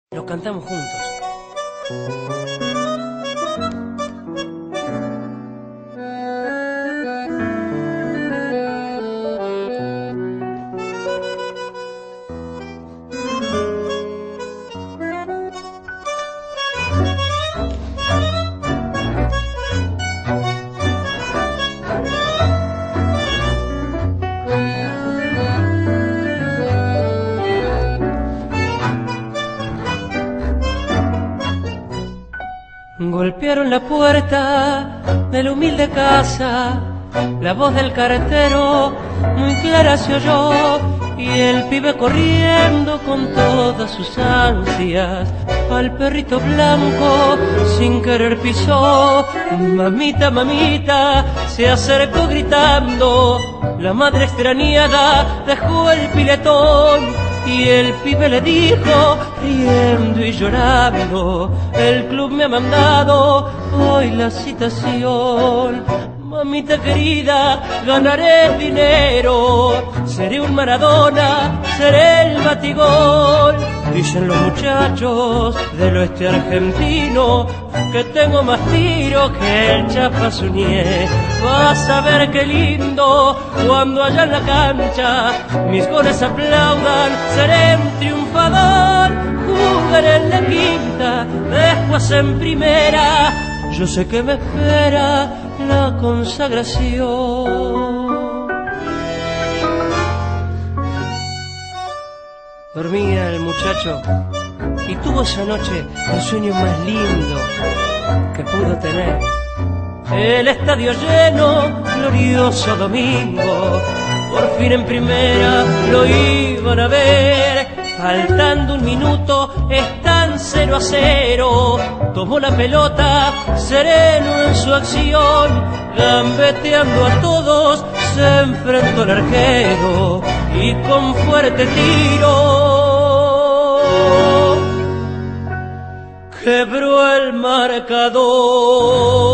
Lo cantamos juntos. Golpearon la puerta de la humilde casa, la voz del cartero muy clara se oyó, y el pibe corriendo con todas sus ansias al perrito blanco sin querer pisó. Mamita, mamita, se acercó gritando, la madre extrañada dejó el piletón. Y el pibe le dijo, riendo y llorando, el club me ha mandado hoy la citación. Mamita querida, ganaré dinero, seré un Maradona, seré el batigol. Dicen los muchachos del oeste argentino que tengo más tiro que el Chapa Suñé. Vas a ver qué lindo cuando allá en la cancha mis goles aplaudan. Seré un triunfador, jugaré en la quinta, después en primera. Yo sé que me espera la consagración. Dormía el muchacho y tuvo esa noche el sueño más lindo que pudo tener. El estadio lleno, glorioso domingo, por fin en primera lo iban a ver. Faltando un minuto, están 0-0. Tomó la pelota, sereno en su acción, gambeteando a todos, se enfrentó al arquero y con fuerte tiro quebró el marcador.